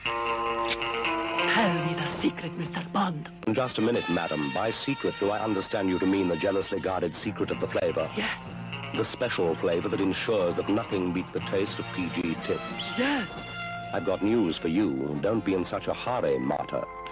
Tell me the secret, Mr. Bond. Just a minute, madam. By secret, do I understand you to mean the jealously guarded secret of the flavor? Yes. The special flavor that ensures that nothing beats the taste of PG tips. Yes. I've got news for you. Don't be in such a hurry, martyr.